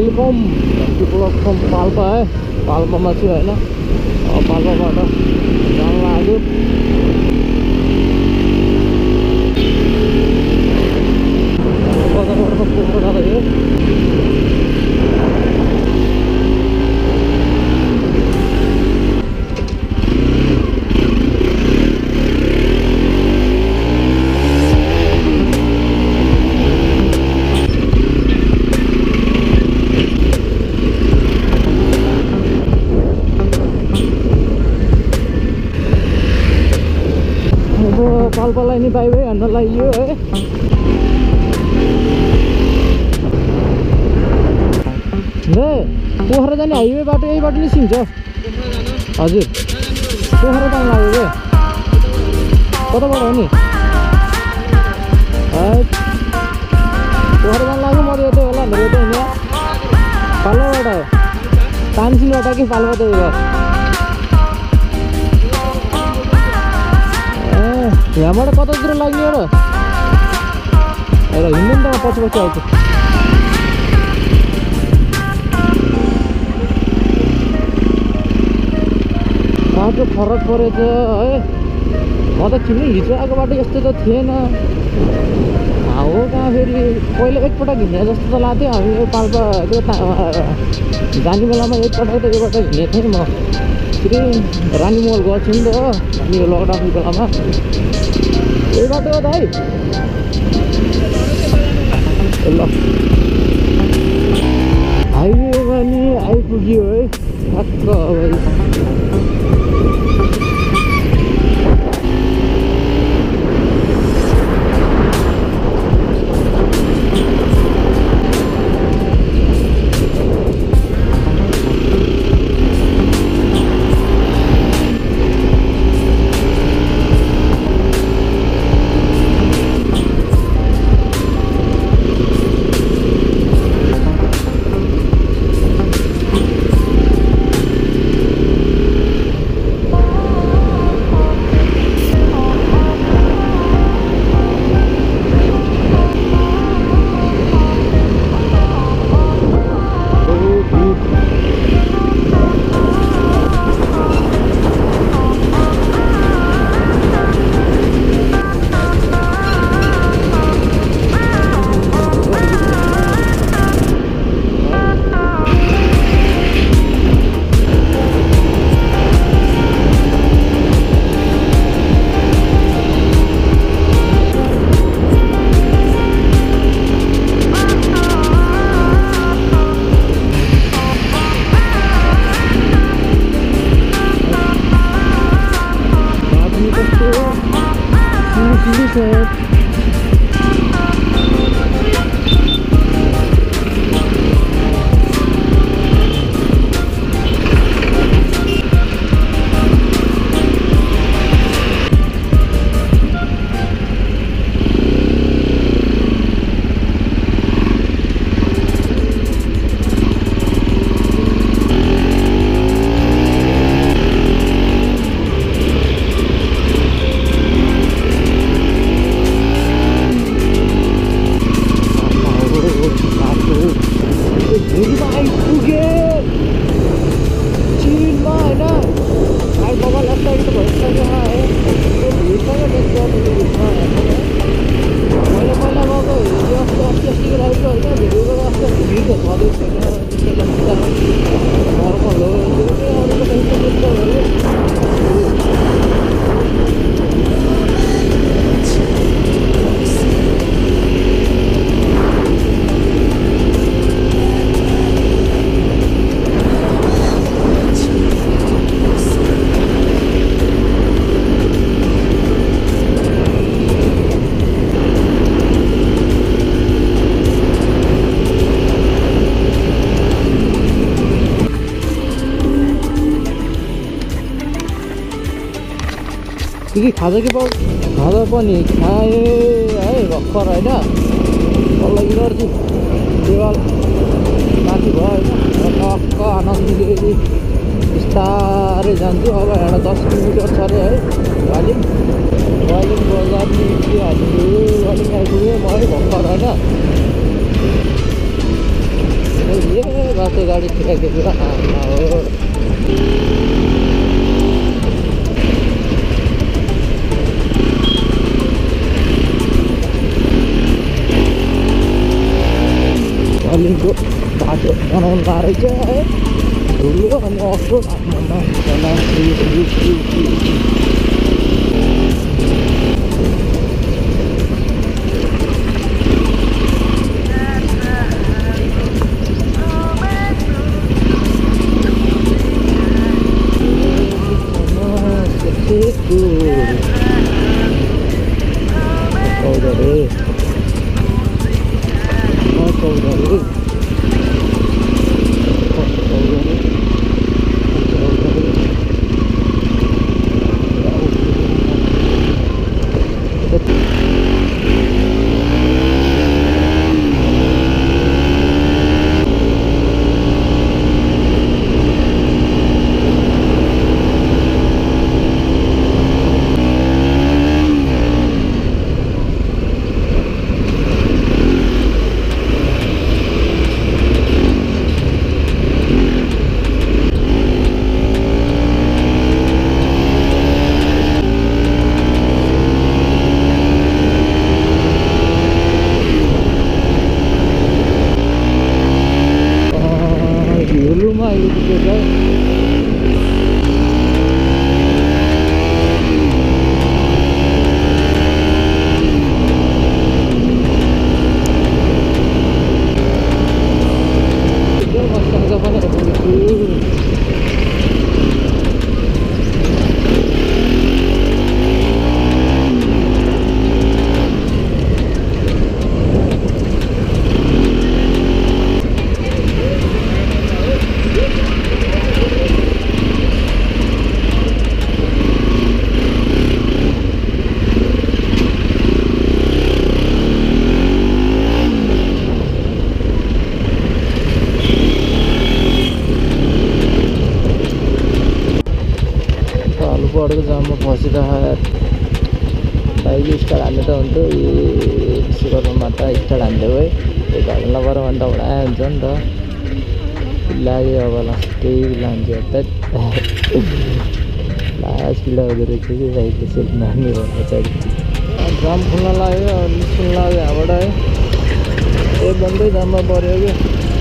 Welcome from Palpa है। पाल्पामा छु हैन। पाल्पाबाट जान लाग्यो। बजारबाट त पोखरा जाँदै हो। पाल्पालाई नि बाई बाई हान्न लाग्यो है। पोखरा जाने हाइवे बाटो यहीबाट निस्किन्छ हजुर। पोखरा जानु लाग्यो के कताबाट हो नि? पोखरा जानु लाग्यो। म त यतै होला भनेर यतै हिँड्यो। पाल्पाबाट हो तानसिनबाट कि पाल्पा त्यही हो। यहाँबाट कतातिर लाग्ने र हिँड्नु नि त म पछि पछि आउँछु। बाटो फरक परेछ है। म त किन्ने हिजो आएको बाटो यस्तो त थिएन। हो कहाँ फेरि पहिला एकपटक हिँडे जस्तो त लाग्थ्यो। हामी यो पाल्पा त्यो जाने बेलामा एकपटक त योबाट हिँडेको थिएँ म। फेरि रानी महल गएको छु नि त हो अनि यो लकडाउनको बेलामा। यही बाटो हो दाइ ल। हाइवेमा नि आइपुग्यो है ठ्याक्क भाइ। के खाजा कि खाजा पनि खाए है भर्खर होइन। तल इनर्जी देवाल माथि भयो होइन। टक्क आनन्दले बिस्तारै जान्छु। अब यहाँ 10 किलोमिटर छ अरे है। घालिङ बजार निस्किहाल्यो। घालिङ आइपुग्यो म है भर्खर होइन। ये बाटो गाडी ठिकाकेको आमा हो। अलिको बाटो बनाउनु रहेछ है, ठुलो अनि अफरोड बढेको जाममा फसिरहेको यार। बाइक स्टार्ट हान्ने त हुन्थ्यो, यसो गरेर मात्र स्टार्ट हान्थ्यो है, त्यो घरमा नगर भने त उडा हुन्छ नि त। लाग्यो अब लास्टै लान्छ त लास्ट स्पिड आउँदो रहेछ कि बाइकले सेल्फ मार्ने भन्दा चाहिँ जाम खुल्न लाग्यो, निस्किनु लाग्यो यहाँबाट है, एकदमै जाममा पऱ्यो क्या।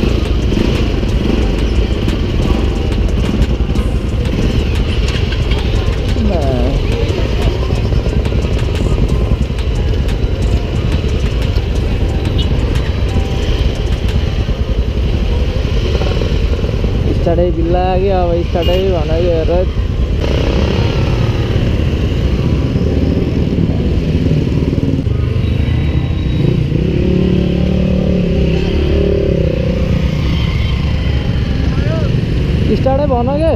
स्टार्टै बिल्ला लाग्यो, अब स्टार्टै भनेको हेर स्टार्टै भन के।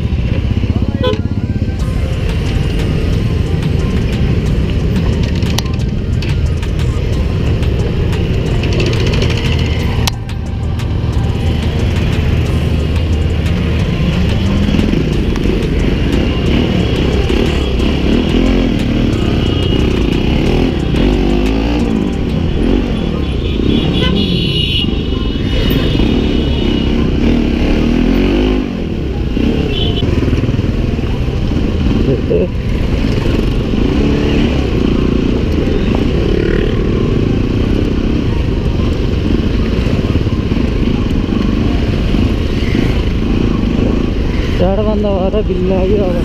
स्टार्ट बन्द भएर बिल्ला लाग्यो अब।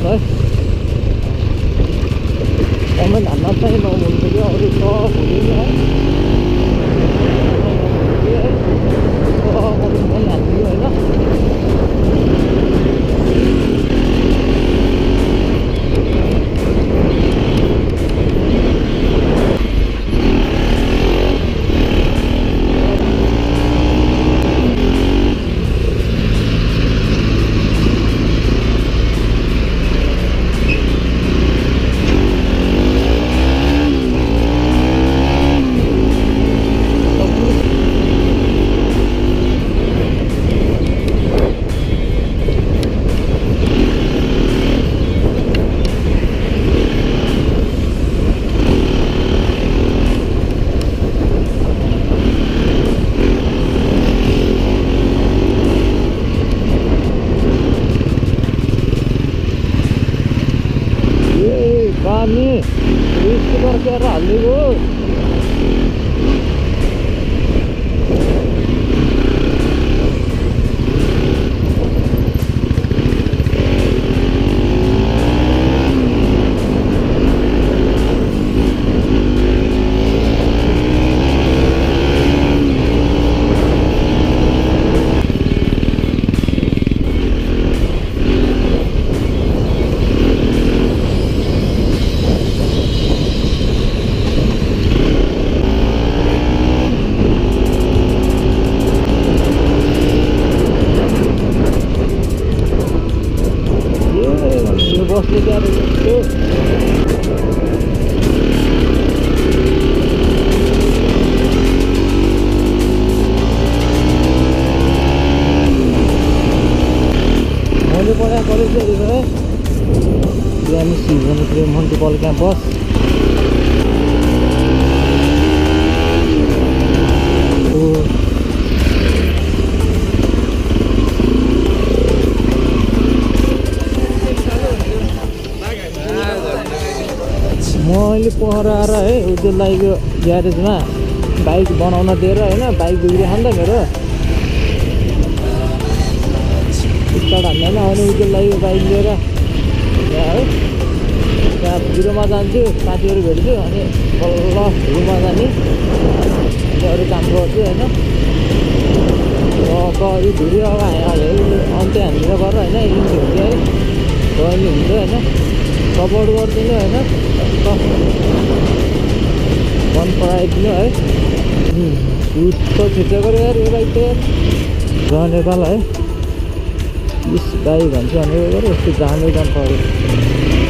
है कमेन्ट हान्न चाहिँ नहुन्थ्यो अरू सब हुँदैन है कमेन्ट पनि हालिदियो होइन स्पिकर हालिदिएको बस्ने क्या मैले पढाइ कलेज है म्युनिसिपल क्याम्पस मैले पोखरा आएर है उसलाई यो ग्यारेजमा बाइक बनाउन दिएर होइन बाइक बिग्रियो नि त मेरो स्टार्ट हान्दैन अनि उसलाई यो बाइक लिएर यहाँ है त्यहाँ बिरोमा जान्छु साथीहरू भेट्छु अनि बल्ल हिलमा जाने अनि अरू काम गर्छु होइन यो भिडियो अब अन्त्य हामीतिर गरेर होइन इन्च हुन्छ है रोइली हुन्छ होइन सपोर्ट गरिदिनु होइन मन पराइदिनु है तो छिटो गऱ्यो यार यो बाइक त यार नेपाल है इस बाइक भन्छ भने यस्तो जानै जानु पऱ्यो